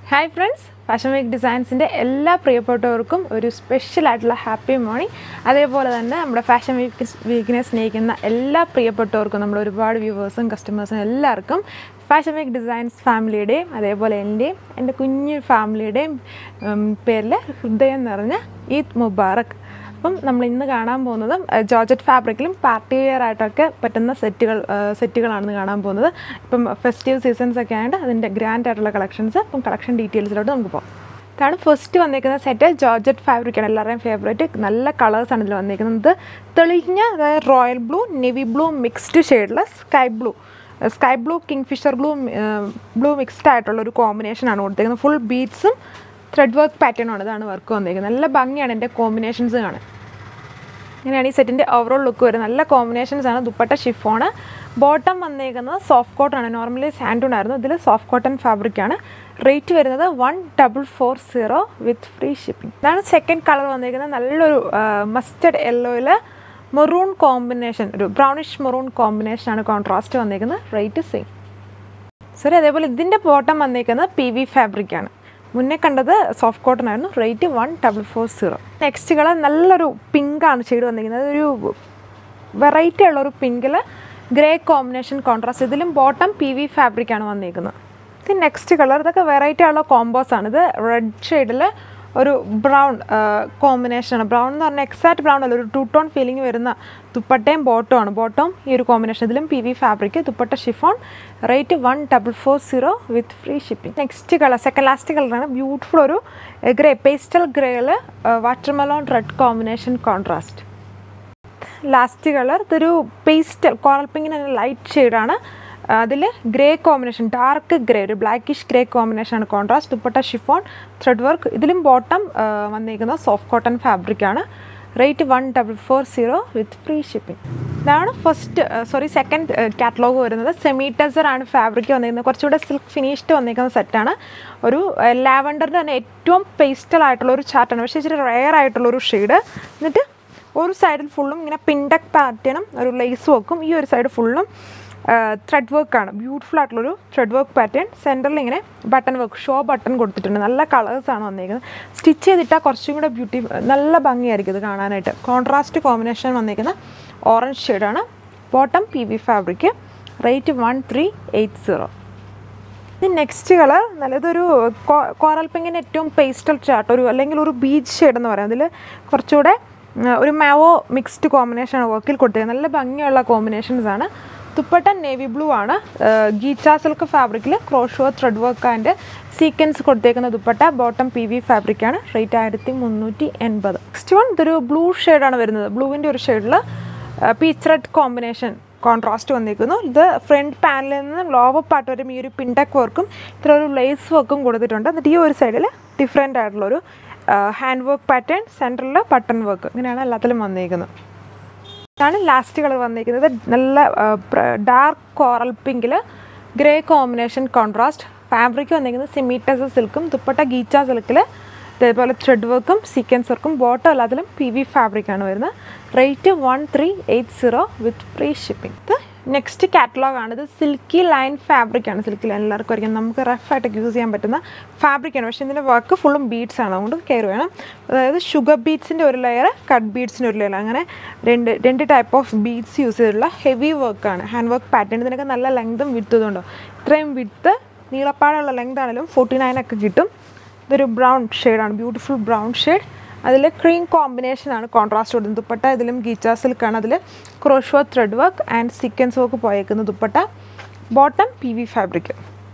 Hi friends, Fashion Week Designs in എല്ലാ പ്രിയപ്പെട്ടവർക്കും ഒരു സ്പെഷ്യൽ ആയിട്ടുള്ള ഹാപ്പി മോർണിംഗ്. അതേപോലെ തന്നെ നമ്മുടെ ഫാഷൻ വീക്കിനെ സ്നേഹിക്കുന്ന എല്ലാ പ്രിയപ്പെട്ടവർക്കും നമ്മുടെ ഒരുപാട് വ്യൂവേഴ്സും കസ്റ്റമേഴ്സും എല്ലാവർക്കും ഫാഷൻ വീക്ക് ഡിസൈൻസ് ഫാമിലിയുടെയും അതേപോലെ എൻ്റെ കുഞ്ഞു ഫാമിലിയുടെയും പേരിൽ ഹൃദയം നിറഞ്ഞ ഈദ് മുബാറക്. അപ്പം നമ്മൾ ഇന്ന് കാണാൻ പോകുന്നതും ജോർജറ്റ് ഫാബ്രിക്കിലും പാർട്ടി വെയർ ആയിട്ടൊക്കെ പറ്റുന്ന സെറ്റുകളാണ് കാണാൻ പോകുന്നത്. ഇപ്പം ഫെസ്റ്റീവ് സീസൺസ് ഒക്കെ ആയതുകൊണ്ട് അതിൻ്റെ ഗ്രാൻഡ് ആയിട്ടുള്ള കളക്ഷൻസ്. അപ്പം കളക്ഷൻ ഡീറ്റെയിൽസിലോട്ട് നമുക്ക് പോകാം. ഇതാണ് ഫസ്റ്റ് വന്നിരിക്കുന്ന സെറ്റ്. ജോർജറ്റ് ഫാബ്രിക്കാണ്, എല്ലാവരുടെയും ഫേവറേറ്റ്. നല്ല കളേഴ്സാണ് ഇതിൽ വന്നിരിക്കുന്നത്. തെളിഞ്ഞ അതായത് royal blue, navy blue mixed ഷെയ്ഡിൽ sky blue kingfisher blue mixed ആയിട്ടുള്ളൊരു കോമ്പിനേഷനാണ് കൊടുത്തിരിക്കുന്നത്. ഫുൾ ബീഡ്സും ത്രെഡ് വർക്ക് പാറ്റേണാണ് ഇതാണ് വർക്ക് വന്നിരിക്കുന്നത്. നല്ല ഭംഗിയാണ് എൻ്റെ കോമ്പിനേഷൻസ് കാണാൻ. ഇങ്ങനെയാണ് ഈ സെറ്റിൻ്റെ ഓവറോൾ ലുക്ക് വരുന്നത്. നല്ല കോമ്പിനേഷൻസാണ്. ദുപ്പട്ട ഷിഫോണ്. ബോട്ടം വന്നിരിക്കുന്നത് സോഫ്റ്റ് കോട്ടൺ. നോർമലി സാൻഡൂൺ ആയിരുന്നു, ഇതിൽ സോഫ്റ്റ് കോട്ടൺ ഫാബ്രിക്കാണ്. റേറ്റ് വരുന്നത് 1440 വിത്ത് ഫ്രീ ഷിപ്പിംഗ്. ഇതാണ് സെക്കൻഡ് കളർ വന്നിരിക്കുന്നത്. നല്ലൊരു മസ്റ്റർഡ് യെല്ലോയിൽ മെറൂൺ കോമ്പിനേഷൻ, ഒരു ബ്രൗണിഷ് മെറൂൺ കോമ്പിനേഷനാണ് കോൺട്രാസ്റ്റ് വന്നിരിക്കുന്നത്. Rate same. സോറി, അതേപോലെ ഇതിൻ്റെ ബോട്ടം വന്നിരിക്കുന്നത് PV ഫാബ്രിക്കാണ്. മുന്നേ കണ്ടത് സോഫ്റ്റ് കോട്ടൺ ആയിരുന്നു. റേറ്റ് 1440. നെക്സ്റ്റ് കളർ നല്ലൊരു പിങ്കാണ് ഷെയ്ഡ് വന്നിരിക്കുന്നത്. ഒരു വെറൈറ്റി ഉള്ളൊരു പിങ്കിൽ ഗ്രേ കോമ്പിനേഷൻ കോൺട്രാസ്റ്റ്. ഇതിലും ബോട്ടം PV ഫാബ്രിക്കാണ് വന്നിരിക്കുന്നത്. ഇത് നെക്സ്റ്റ് കളർ. ഇതൊക്കെ വെറൈറ്റി ഉള്ള കോമ്പോസാണ്. ഇത് റെഡ് ഷെയ്ഡിൽ ഒരു ബ്രൗൺ കോമ്പിനേഷനാണ്. ബ്രൗൺ എന്ന് പറഞ്ഞാൽ എക്സാക്റ്റ് ബ്രൗൺ അല്ല, ഒരു ടു ടോൺ ഫീലിംഗ് വരുന്ന ദുപ്പട്ടയും ബോട്ടമാണ്. ബോട്ടം ഈ ഒരു കോമ്പിനേഷൻ. ഇതിലും PV fabric. Dupatta chiffon. Rate 1440 with free shipping. Next colour second last കളറാണ്. ബ്യൂട്ടിഫുൾ ഒരു ഗ്രേ, പേസ്റ്റൽ ഗ്രേയിൽ watermelon red combination contrast. Last colour ഇതൊരു പേസ്റ്റൽ കോറൽ പിങ്കിന് ലൈറ്റ് ഷെയ്ഡാണ്. അതിൽ ഗ്രേ കോമ്പിനേഷൻ, ഡാർക്ക് ഗ്രേ, ഒരു ബ്ലാക്കിഷ് ഗ്രേ കോമ്പിനേഷനാണ് contrast. Dupatta chiffon thread work. ഇതിലും ബോട്ടം വന്നിരിക്കുന്നത് സോഫ്റ്റ് കോട്ടൺ ഫാബ്രിക്കാണ്. Rate 1440 with free shipping. ഇതാണ് സെക്കൻഡ് കാറ്റലോഗ് വരുന്നത്. സെമി ടെസർ ആണ് ഫാബ്രിക് വന്നിരിക്കുന്നത്. കുറച്ചുകൂടെ സിൽക്ക് ഫിനിഷ്ഡ് വന്നിരിക്കുന്ന സെറ്റാണ്. ഒരു ലാവൻഡറിൻ്റെ തന്നെ ഏറ്റവും പേസ്റ്റൽ ആയിട്ടുള്ള ഒരു ചാർട്ടാണ്, പക്ഷേ ഇച്ചിരി റെയർ ആയിട്ടുള്ളൊരു ഷെയ്ഡ്. എന്നിട്ട് ഒരു സൈഡിൽ ഫുള്ളും ഇങ്ങനെ പിൻഡക് പാറ്റേണും ഒരു ലേസ് വർക്കും, ഈ ഒരു സൈഡ് ഫുള്ളും ത്രെഡ് വർക്കാണ്. ബ്യൂട്ടിഫുൾ ആയിട്ടുള്ളൊരു ത്രെഡ് വർക്ക് പാറ്റേൺ. സെൻറ്ററിൽ ഇങ്ങനെ ബട്ടൺ വർക്ക്, ഷോ ബട്ടൺ കൊടുത്തിട്ടുണ്ട്. നല്ല കളേഴ്സാണ് വന്നിരിക്കുന്നത്. സ്റ്റിച്ച് ചെയ്തിട്ടാൽ കുറച്ചും കൂടെ നല്ല ഭംഗിയായിരിക്കും ഇത് കാണാനായിട്ട്. കോൺട്രാസ്റ്റ് കോമ്പിനേഷൻ വന്നിരിക്കുന്ന ഓറഞ്ച് ഷെയ്ഡാണ്. Bottom PV fabric. റേറ്റ് 1380. ഇത് നെക്സ്റ്റ് കളർ നല്ലതൊരു കോറൽ പിങ്കിൻ്റെ ഏറ്റവും പേസ്റ്റൽ ചാർട്ട്, ഒരു അല്ലെങ്കിൽ ഒരു ബീച്ച് ഷെയ്ഡ് എന്ന് പറയാം. അതിൽ കുറച്ചുകൂടെ ഒരു മാവോ മിക്സ്ഡ് കോമ്പിനേഷനാണ് വർക്കിൽ കൊടുത്തിരിക്കുന്നത്. നല്ല ഭംഗിയുള്ള കോമ്പിനേഷൻസാണ്. ദുപ്പട്ട നേവി ബ്ലൂ ആണ്. ഗീച്ച സിൽക്ക് ഫാബ്രിക്കിൽ crochet thread work and sequence കൊടുത്തേക്കുന്ന ദുപ്പട്ട. ബോട്ടം PV ഫാബ്രിക്കാണ്. റേറ്റ് 1380. നെക്സ്റ്റ് വൺ ഇതൊരു ബ്ലൂ ഷെയ്ഡാണ് വരുന്നത്. ബ്ലൂവിൻ്റെ ഒരു ഷെയ്ഡിൽ പീച്ച് റെഡ് കോമ്പിനേഷൻ കോൺട്രാസ്റ്റ് വന്നിരിക്കുന്നു. ഇത് ഫ്രണ്ട് പാനലിൽ നിന്ന് ലോവർ പാർട്ട് വരെ ഈ ഒരു പിൻഡക് വർക്കും ഇത്ര ഒരു ലേസ് വർക്കും കൊടുത്തിട്ടുണ്ട്. എന്നിട്ട് ഈ ഒരു സൈഡിൽ ഡിഫറെൻ്റ് ആയിട്ടുള്ളൊരു ഹാൻഡ് വർക്ക് പാറ്റേൺ, സെൻറ്ററിൽ ബട്ടൺ വർക്ക്. ഇങ്ങനെയാണ് എല്ലാത്തിലും വന്നിരിക്കുന്നത്. ഇതാണ് ലാസ്റ്റ് കളർ വന്നിരിക്കുന്നത്. നല്ല ഡാർക്ക് കോറൽ പിങ്കിൽ ഗ്രേ കോമ്പിനേഷൻ കോൺട്രാസ്റ്റ്. ഫാബ്രിക് വന്നിരിക്കുന്നത് സെമി ടെസർ സിൽക്കും ദുപ്പട്ട ഗീച്ച സിൽക്കിൽ ഇതേപോലെ ത്രെഡ് വർക്കും സീക്വൻസ് വർക്കും. ബോട്ടം എല്ലാത്തിലും PV ഫാബ്രിക്കാണ് വരുന്നത്. Rate 1380 with free shipping. ഇത് നെക്സ്റ്റ് കാറ്റലോഗാണ്. ഇത് സിൽക്കി ലൈൻ ഫാബ്രിക്കാണ്. സിൽക്കി ലൈൻ എല്ലാവർക്കും അറിയാം, നമുക്ക് റഫായിട്ടൊക്കെ യൂസ് ചെയ്യാൻ പറ്റുന്ന ഫാബ്രിക്കാണ്. പക്ഷേ ഇതിൻ്റെ വർക്ക് ഫുള്ളും ബീഡ്സ് ആണ്, അതുകൊണ്ട് കെയർ വേണം. അതായത് ഷുഗർ ബീഡ്സിൻ്റെ ഒരു ലെയർ, കട്ട് ബീഡ്സിൻ്റെ ഒരു ലെയർ, അങ്ങനെ രണ്ട് ടൈപ്പ് ഓഫ് ബീഡ്സ് യൂസ് ചെയ്തിട്ടുള്ള ഹെവി വർക്കാണ്. Hand work pattern. ഇതിനൊക്കെ നല്ല ലെങ്തും വിഡ്ത്തും ഉണ്ടോ. ഇത്രയും വിഡ്ത്ത് നീളപ്പാടുള്ള ലെങ്ത് ആണെങ്കിലും 49 ഒക്കെ കിട്ടും. ഇതൊരു ബ്രൗൺ ഷെയ്ഡാണ്, ബ്യൂട്ടിഫുൾ ബ്രൗൺ ഷെയ്ഡ്. അതിൽ ക്രീം കോമ്പിനേഷനാണ് കോൺട്രാസ്റ്റ് കൊടുക്കുന്നത്. ദുപ്പട്ട ഇതിലും ഗീച്ച സിൽക്കാണ്. അതിൽ crochet thread work and sequence work പോയേക്കുന്ന ദുപ്പട്ട. Bottom PV fabric.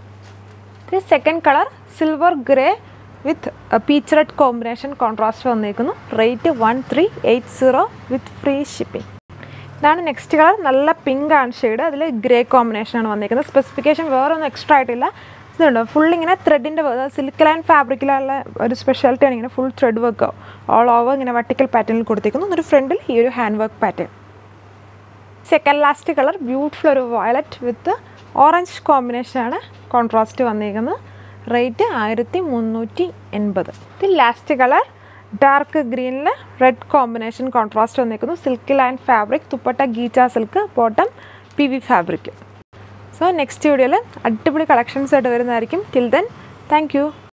ഇത് second colour silver grey with peach red combination contrast വന്നിരിക്കുന്നു. Rate 1380 with free shipping. ഇതാണ് നെക്സ്റ്റ് കളർ. നല്ല പിങ്ക് ആണ് ഷെയ്ഡ്. അതിൽ ഗ്രേ കോമ്പിനേഷനാണ് വന്നിരിക്കുന്നത്. സ്പെസിഫിക്കേഷൻ വേറെ ഒന്നും എക്സ്ട്രാ ആയിട്ടില്ല. ഇതുണ്ടോ, ഫുൾ ഇങ്ങനെ ത്രെഡിൻ്റെ സിൽക്ക് ലൈൻ ഫാബ്രിക്കിലുള്ള ഒരു സ്പെഷ്യാലിറ്റിയാണ്. ഇങ്ങനെ full thread work all over ഇങ്ങനെ വെർട്ടിക്കൽ പാറ്റേണിൽ കൊടുത്തേക്കുന്നു. ഒരു ഫ്രണ്ടിൽ ഈ ഒരു hand work pattern. Second last colour beautiful ഒരു വയലറ്റ് വിത്ത് ഓറഞ്ച് കോമ്പിനേഷനാണ് കോൺട്രാസ്റ്റ് വന്നിരിക്കുന്നത്. റേറ്റ് 1380. ഇത് ലാസ്റ്റ് കളർ ഡാർക്ക് ഗ്രീനിൽ റെഡ് കോമ്പിനേഷൻ കോൺട്രാസ്റ്റ് വന്നിരിക്കുന്നു. Silk line fabric. Dupatta ghicha silk. Bottom PV fabric. So next വീഡിയോയിൽ അടിപൊളി കളക്ഷൻസ് ആയിട്ട് വരുന്നതായിരിക്കും. Till then thank U.